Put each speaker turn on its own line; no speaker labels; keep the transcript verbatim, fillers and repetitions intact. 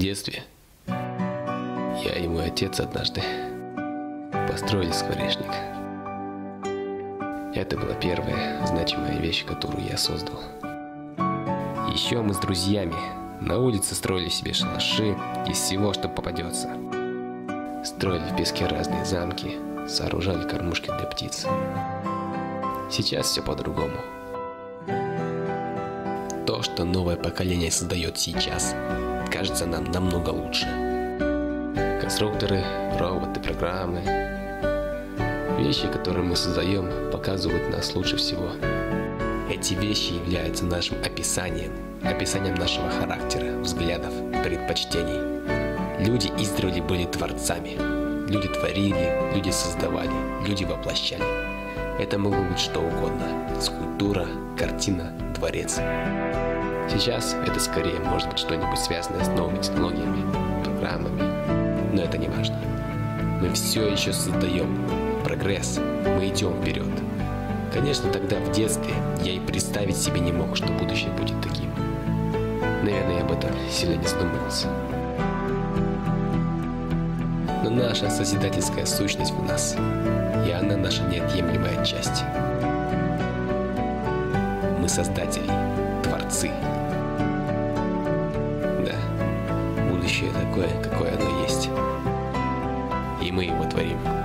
детстве я и мой отец однажды построили скворечник. Это была первая значимая вещь, которую я создал. Еще мы с друзьями на улице строили себе шалаши из всего, что попадется. Строили в песке разные замки, сооружали кормушки для птиц. Сейчас все по-другому. То, что новое поколение создает сейчас, кажется нам намного лучше. Конструкторы, роботы, программы. Вещи, которые мы создаем, показывают нас лучше всего. Эти вещи являются нашим описанием, описанием нашего характера, взглядов, предпочтений. Люди издревле были творцами. Люди творили, люди создавали, люди воплощали. Это могло быть что угодно. Скульптура, картина, дворец. Сейчас это скорее может быть что-нибудь связанное с новыми технологиями, программами. Но это не важно. Мы все еще создаем прогресс, мы идем вперед. Конечно, тогда в детстве я и представить себе не мог, что будущее будет таким. Наверное, я об этом сильно не задумывался. Но наша созидательская сущность в нас, и она наша неотъемлемая часть. Мы создатели, творцы. Да, будущее такое, какое оно есть. И мы его творим.